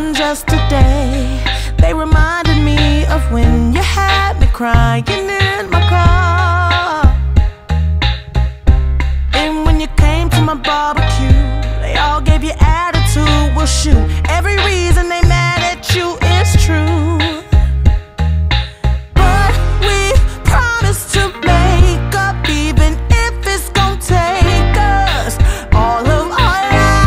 even just today. They reminded me of when you had me crying in my car. And when you came to my barbecue, they all gave you attitude. Well shoot, every reason they mad at you is true. But we promised to make up, even if it's gonna take us all of our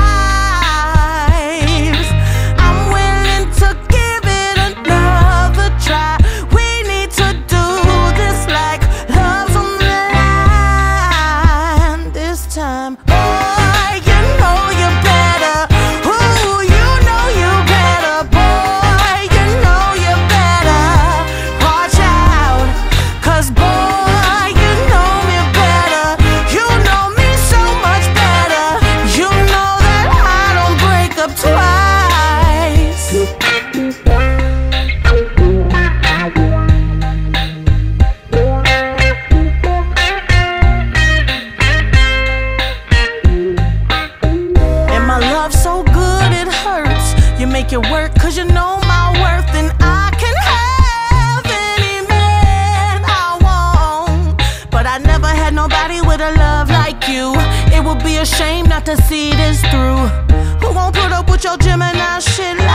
lives. I'm willing to give it another try. We need to do this like love's on the line this time. Boy, you know you better. Ooh, you know you better. Boy, you know you better. Watch out, 'cause boy, you know me better. You know me so much better. You know that I don't break up twice. And my love so good it hurts. You make it work 'cause you know my worth. And I can have any man I want, but I never had nobody with a love like you. It would be a shame not to see this through. Who won't put up with your Gemini shit like